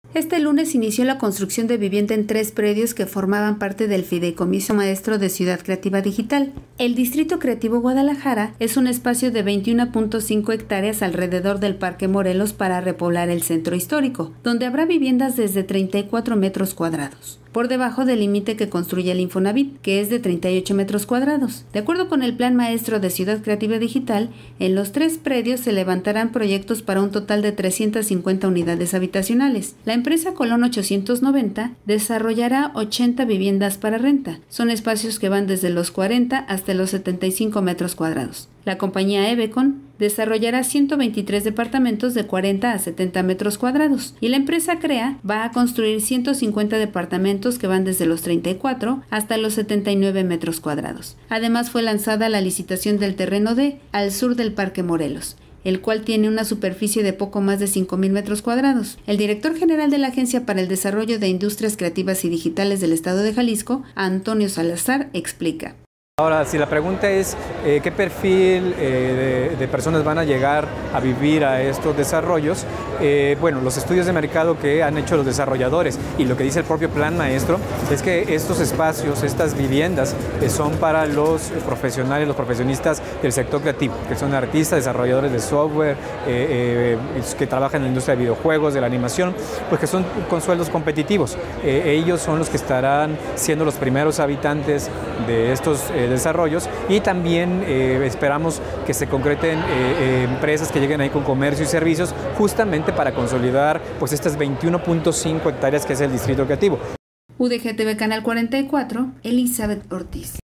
Este lunes inició la construcción de vivienda en 3 predios que formaban parte del Fideicomiso Maestro de Ciudad Creativa Digital. El Distrito Creativo Guadalajara es un espacio de 21.5 hectáreas alrededor del Parque Morelos para repoblar el centro histórico, donde habrá viviendas desde 34 metros cuadrados, por debajo del límite que construye el Infonavit, que es de 38 metros cuadrados. De acuerdo con el Plan Maestro de Ciudad Creativa Digital, en los 3 predios se levantarán proyectos para un total de 350 unidades habitacionales. La empresa Colón 890 desarrollará 80 viviendas para renta. Son espacios que van desde los 40 hasta los 75 metros cuadrados. La compañía Evecon desarrollará 123 departamentos de 40 a 70 metros cuadrados y la empresa CREA va a construir 150 departamentos que van desde los 34 hasta los 79 metros cuadrados. Además fue lanzada la licitación del terreno D al sur del Parque Morelos, el cual tiene una superficie de poco más de 5,000 metros cuadrados. El director general de la Agencia para el Desarrollo de Industrias Creativas y Digitales del Estado de Jalisco, Antonio Salazar, explica. Ahora, si la pregunta es qué perfil de personas van a llegar a vivir a estos desarrollos, bueno, los estudios de mercado que han hecho los desarrolladores y lo que dice el propio Plan Maestro es que estos espacios, estas viviendas, son para los profesionales, los profesionistas del sector creativo, que son artistas, desarrolladores de software, que trabajan en la industria de videojuegos, de la animación, pues que son con sueldos competitivos. Ellos son los que estarán siendo los primeros habitantes de estos desarrollos y también esperamos que se concreten empresas que lleguen ahí con comercio y servicios justamente para consolidar pues estas 21.5 hectáreas que es el Distrito Creativo. UDG TV Canal 44, Elizabeth Ortiz.